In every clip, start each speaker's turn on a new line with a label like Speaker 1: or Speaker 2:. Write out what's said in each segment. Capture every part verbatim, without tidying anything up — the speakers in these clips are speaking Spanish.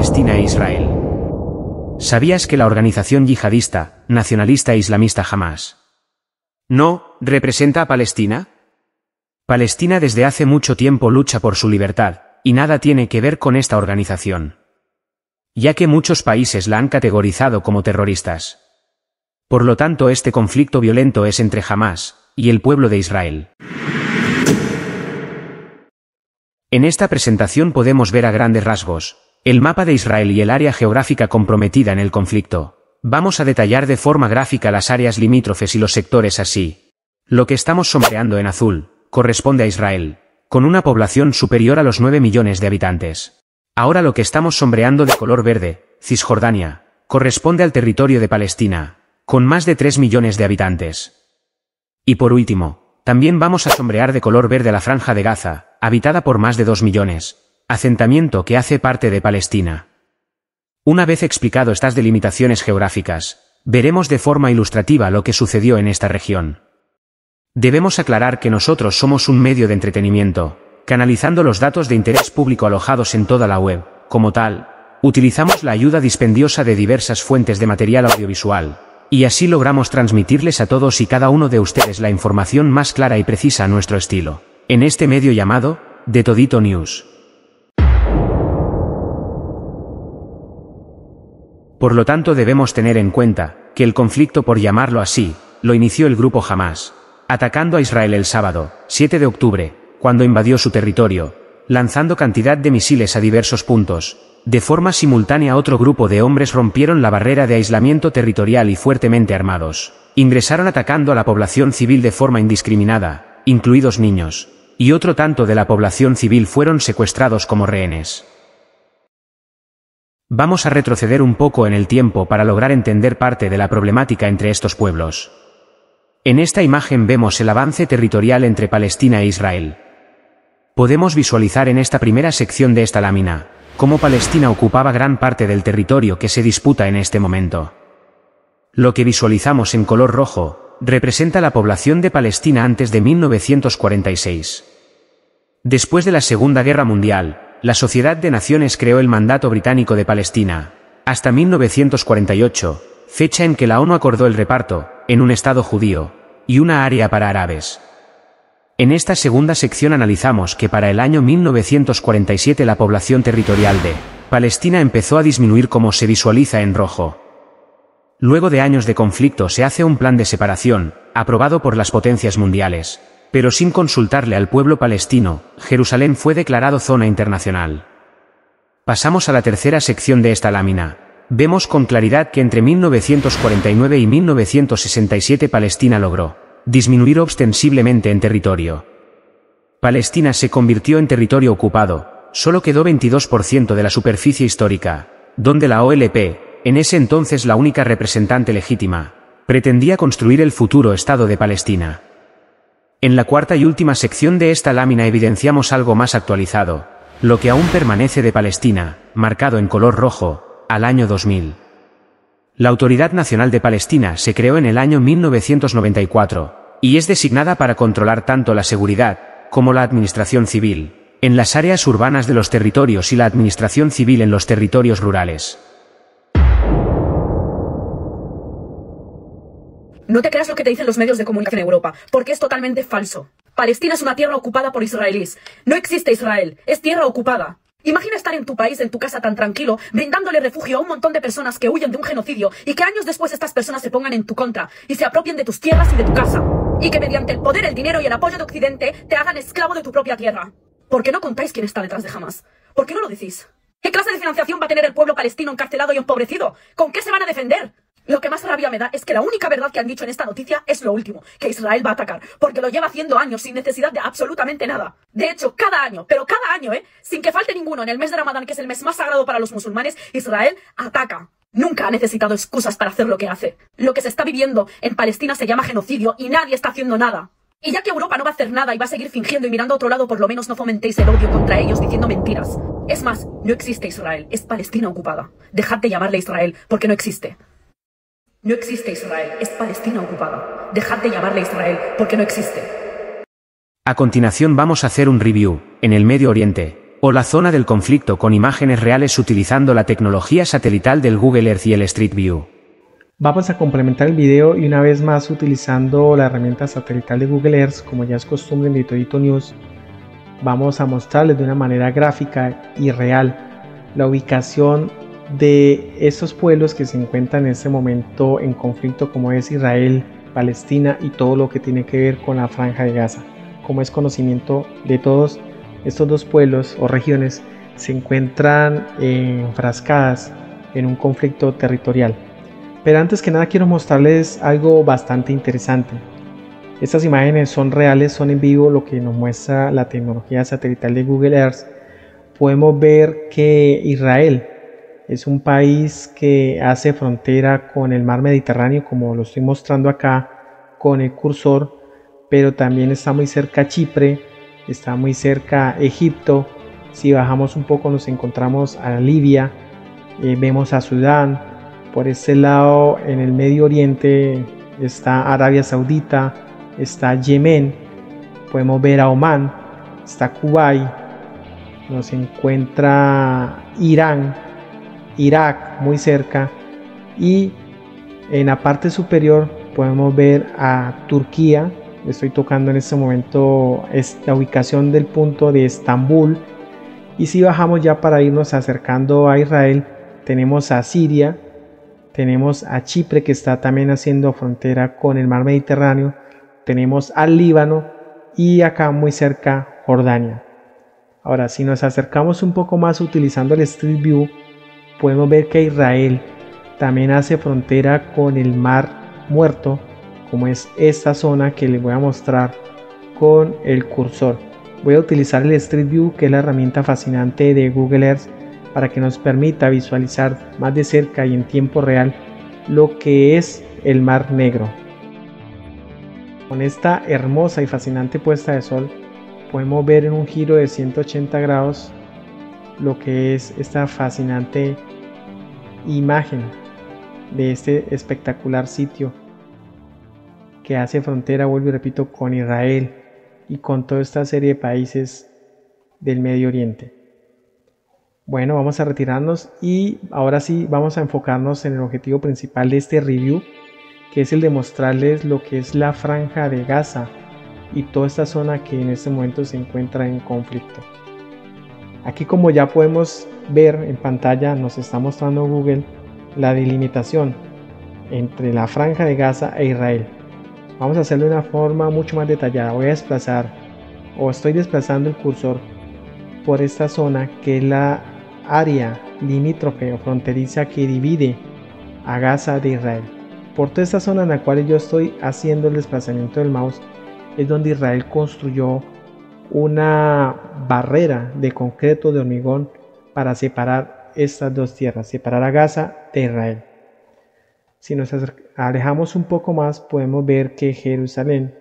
Speaker 1: Palestina e Israel. ¿Sabías que la organización yihadista, nacionalista e islamista Hamás no representa a Palestina? Palestina desde hace mucho tiempo lucha por su libertad, y nada tiene que ver con esta organización, ya que muchos países la han categorizado como terroristas. Por lo tanto, este conflicto violento es entre Hamás y el pueblo de Israel. En esta presentación podemos ver a grandes rasgos el mapa de Israel y el área geográfica comprometida en el conflicto. Vamos a detallar de forma gráfica las áreas limítrofes y los sectores así. Lo que estamos sombreando en azul corresponde a Israel, con una población superior a los nueve millones de habitantes. Ahora lo que estamos sombreando de color verde, Cisjordania, corresponde al territorio de Palestina, con más de tres millones de habitantes. Y por último, también vamos a sombrear de color verde la Franja de Gaza, habitada por más de dos millones, asentamiento que hace parte de Palestina. Una vez explicado estas delimitaciones geográficas, veremos de forma ilustrativa lo que sucedió en esta región. Debemos aclarar que nosotros somos un medio de entretenimiento, canalizando los datos de interés público alojados en toda la web. Como tal, utilizamos la ayuda dispendiosa de diversas fuentes de material audiovisual, y así logramos transmitirles a todos y cada uno de ustedes la información más clara y precisa a nuestro estilo, en este medio llamado De Todito News. Por lo tanto, debemos tener en cuenta que el conflicto, por llamarlo así, lo inició el grupo Hamás, atacando a Israel el sábado, siete de octubre, cuando invadió su territorio, lanzando cantidad de misiles a diversos puntos. De forma simultánea, otro grupo de hombres rompieron la barrera de aislamiento territorial y fuertemente armados ingresaron atacando a la población civil de forma indiscriminada, incluidos niños, y otro tanto de la población civil fueron secuestrados como rehenes. Vamos a retroceder un poco en el tiempo para lograr entender parte de la problemática entre estos pueblos. En esta imagen vemos el avance territorial entre Palestina e Israel. Podemos visualizar en esta primera sección de esta lámina cómo Palestina ocupaba gran parte del territorio que se disputa en este momento. Lo que visualizamos en color rojo representa la población de Palestina antes de mil novecientos cuarenta y seis. Después de la Segunda Guerra Mundial, la Sociedad de Naciones creó el Mandato Británico de Palestina, hasta mil novecientos cuarenta y ocho, fecha en que la ONU acordó el reparto, en un Estado judío, y una área para árabes. En esta segunda sección analizamos que para el año mil novecientos cuarenta y siete la población territorial de Palestina empezó a disminuir como se visualiza en rojo. Luego de años de conflicto se hace un plan de separación, aprobado por las potencias mundiales, pero sin consultarle al pueblo palestino. Jerusalén fue declarado zona internacional. Pasamos a la tercera sección de esta lámina. Vemos con claridad que entre mil novecientos cuarenta y nueve y mil novecientos sesenta y siete Palestina logró disminuir ostensiblemente en territorio. Palestina se convirtió en territorio ocupado, solo quedó veintidós por ciento de la superficie histórica, donde la O L P, en ese entonces la única representante legítima, pretendía construir el futuro Estado de Palestina. En la cuarta y última sección de esta lámina evidenciamos algo más actualizado, lo que aún permanece de Palestina, marcado en color rojo, al año dos mil. La Autoridad Nacional de Palestina se creó en el año mil novecientos noventa y cuatro, y es designada para controlar tanto la seguridad, como la administración civil, en las áreas urbanas de los territorios y la administración civil en los territorios rurales.
Speaker 2: No te creas lo que te dicen los medios de comunicación en Europa, porque es totalmente falso. Palestina es una tierra ocupada por israelíes. No existe Israel, es tierra ocupada. Imagina estar en tu país, en tu casa tan tranquilo, brindándole refugio a un montón de personas que huyen de un genocidio y que años después estas personas se pongan en tu contra y se apropien de tus tierras y de tu casa. Y que mediante el poder, el dinero y el apoyo de Occidente te hagan esclavo de tu propia tierra. ¿Por qué no contáis quién está detrás de Hamás? ¿Por qué no lo decís? ¿Qué clase de financiación va a tener el pueblo palestino encarcelado y empobrecido? ¿Con qué se van a defender? Lo que más rabia me da es que la única verdad que han dicho en esta noticia es lo último, que Israel va a atacar, porque lo lleva haciendo años sin necesidad de absolutamente nada. De hecho, cada año, pero cada año, ¿eh? Sin que falte ninguno, en el mes de Ramadán, que es el mes más sagrado para los musulmanes, Israel ataca. Nunca ha necesitado excusas para hacer lo que hace. Lo que se está viviendo en Palestina se llama genocidio y nadie está haciendo nada. Y ya que Europa no va a hacer nada y va a seguir fingiendo y mirando a otro lado, por lo menos no fomentéis el odio contra ellos diciendo mentiras. Es más, no existe Israel, es Palestina ocupada. Dejad de llamarle Israel, porque no existe. No existe Israel, es Palestina ocupada. Dejad de llamarle Israel, porque no existe.
Speaker 1: A continuación vamos a hacer un review, en el Medio Oriente, o la zona del conflicto con imágenes reales utilizando la tecnología satelital del Google Earth y el Street View.
Speaker 3: Vamos a complementar el video y una vez más utilizando la herramienta satelital de Google Earth, como ya es costumbre en Todito News, vamos a mostrarles de una manera gráfica y real la ubicación de estos pueblos que se encuentran en este momento en conflicto, como es Israel, Palestina y todo lo que tiene que ver con la Franja de Gaza. Como es conocimiento de todos, estos dos pueblos o regiones se encuentran enfrascadas en un conflicto territorial. Pero antes que nada quiero mostrarles algo bastante interesante. Estas imágenes son reales, son en vivo, lo que nos muestra la tecnología satelital de Google Earth. Podemos ver que Israel es un país que hace frontera con el mar Mediterráneo, como lo estoy mostrando acá con el cursor, pero también está muy cerca Chipre, está muy cerca Egipto. Si bajamos un poco nos encontramos a Libia, eh, vemos a Sudán. Por este lado en el Medio Oriente está Arabia Saudita, está Yemen, podemos ver a Omán, está Kuwait, nos encuentra Irán, Irak muy cerca, y en la parte superior podemos ver a Turquía. Estoy tocando en este momento esta ubicación del punto de Estambul, y si bajamos ya para irnos acercando a Israel, tenemos a Siria, tenemos a Chipre que está también haciendo frontera con el mar Mediterráneo, tenemos al Líbano y acá muy cerca Jordania. Ahora si nos acercamos un poco más utilizando el Street View, podemos ver que Israel también hace frontera con el mar Muerto, como es esta zona que les voy a mostrar con el cursor. Voy a utilizar el Street View, que es la herramienta fascinante de Google Earth, para que nos permita visualizar más de cerca y en tiempo real lo que es el Mar Negro. Con esta hermosa y fascinante puesta de sol podemos ver en un giro de ciento ochenta grados lo que es esta fascinante imagen de este espectacular sitio que hace frontera, vuelvo y repito, con Israel y con toda esta serie de países del Medio Oriente. Bueno, vamos a retirarnos y ahora sí vamos a enfocarnos en el objetivo principal de este review, que es el de mostrarles lo que es la Franja de Gaza y toda esta zona que en este momento se encuentra en conflicto. Aquí, como ya podemos ver en pantalla, nos está mostrando Google la delimitación entre la Franja de Gaza e Israel. Vamos a hacerlo de una forma mucho más detallada. Voy a desplazar o estoy desplazando el cursor por esta zona que es la área limítrofe o fronteriza que divide a Gaza de Israel. Por toda esta zona en la cual yo estoy haciendo el desplazamiento del mouse es donde Israel construyó una barrera de concreto, de hormigón, para separar estas dos tierras, separar a Gaza de Israel. Si nos alejamos un poco más podemos ver que Jerusalén,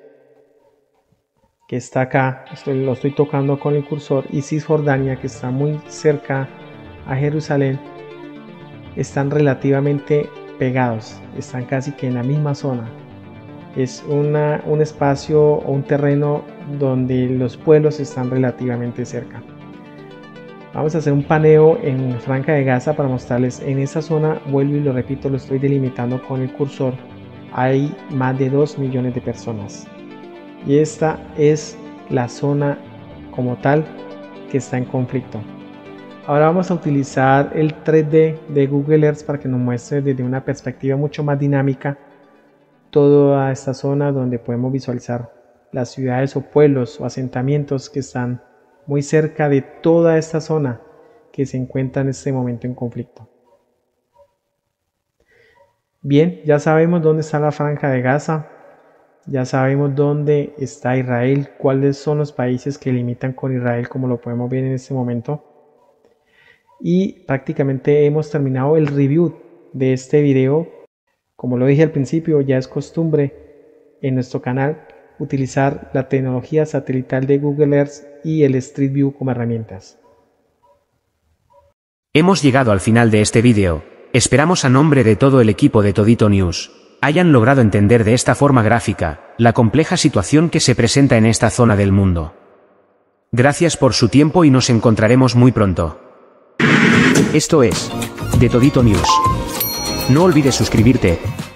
Speaker 3: que está acá, estoy, lo estoy tocando con el cursor, y Cisjordania, que está muy cerca a Jerusalén, están relativamente pegados, están casi que en la misma zona. Es una, un espacio o un terreno donde los pueblos están relativamente cerca. Vamos a hacer un paneo en Franja de Gaza para mostrarles. En esa zona, vuelvo y lo repito, lo estoy delimitando con el cursor, hay más de dos millones de personas. Y esta es la zona como tal que está en conflicto. Ahora vamos a utilizar el tres D de Google Earth para que nos muestre desde una perspectiva mucho más dinámica toda esta zona, donde podemos visualizar las ciudades o pueblos o asentamientos que están muy cerca de toda esta zona que se encuentra en este momento en conflicto. Bien, ya sabemos dónde está la Franja de Gaza. Ya sabemos dónde está Israel, cuáles son los países que limitan con Israel, como lo podemos ver en este momento. Y prácticamente hemos terminado el review de este video. Como lo dije al principio, ya es costumbre en nuestro canal utilizar la tecnología satelital de Google Earth y el Street View como herramientas.
Speaker 1: Hemos llegado al final de este video. Esperamos a nombre de todo el equipo de Todito News hayan logrado entender de esta forma gráfica la compleja situación que se presenta en esta zona del mundo. Gracias por su tiempo y nos encontraremos muy pronto. Esto es De Todito News. No olvides suscribirte,